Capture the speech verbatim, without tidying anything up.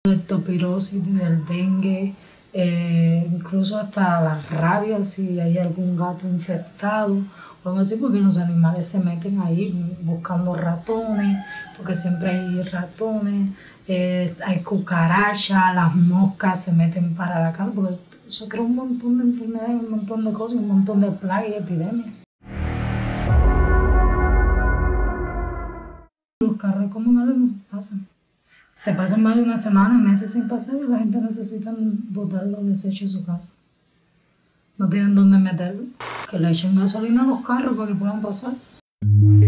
de topirosis, del dengue, eh, incluso hasta la rabia si hay algún gato infectado o algo así, porque los animales se meten ahí buscando ratones, porque siempre hay ratones, eh, hay cucarachas, las moscas se meten para la casa, porque eso crea un montón de enfermedades, un montón de cosas, un montón de plagas y epidemias. Los carros comunales no pasan. Se pasan más de una semana, meses sin pasar y la gente necesita botar los desechos de su casa. No tienen dónde meterlo. Que le echen gasolina a los carros para que puedan pasar.